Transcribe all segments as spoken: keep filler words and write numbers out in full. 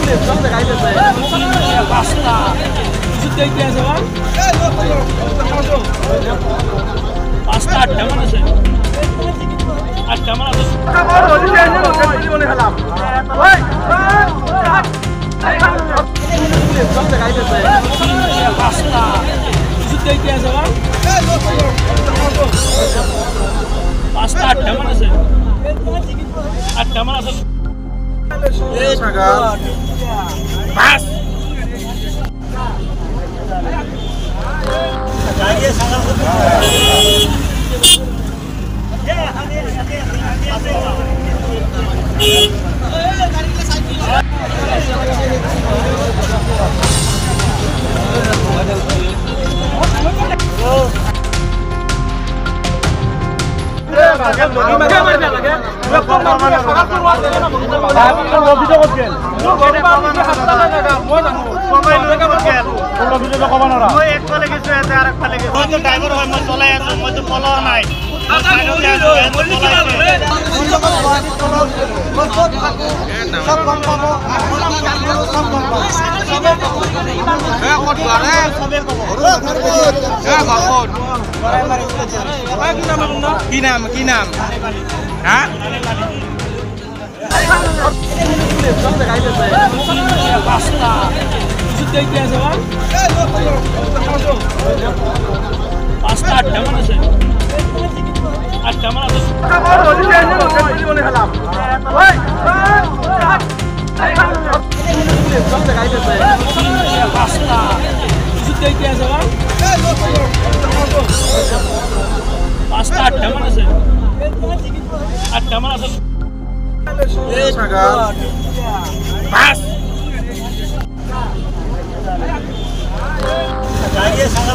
কি নাম কি নাম হ্যাঁ পাঁচটা আটটা মান আছে আটটা মান আছে পাঁচটা আটটা মান আছে আটটা মান আছে বাস গাড়ি সাগর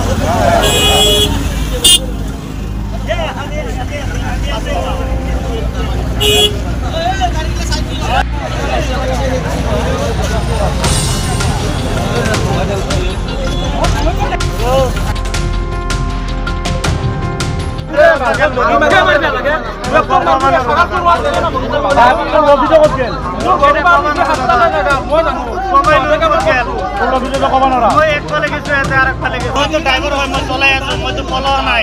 ড্রাইভার হয় মই চলাই আছো মইতো ফলো নাই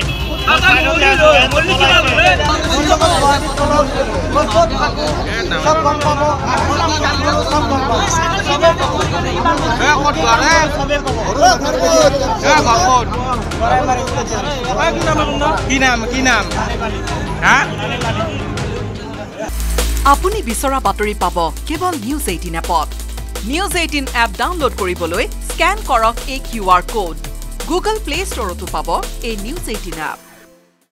কি নাম কি নাম হ্যাঁ আপুনি বিচৰা বাতৰি পাব কেৱল নিউজ এইটিন এপত। নিউজ এইটিন এপ ডাউনলোড কৰিবলৈ স্ক্যান কৰক এই Q R code. Google play ষ্টৰতো পাব এই নিউজ এইটিন এপ।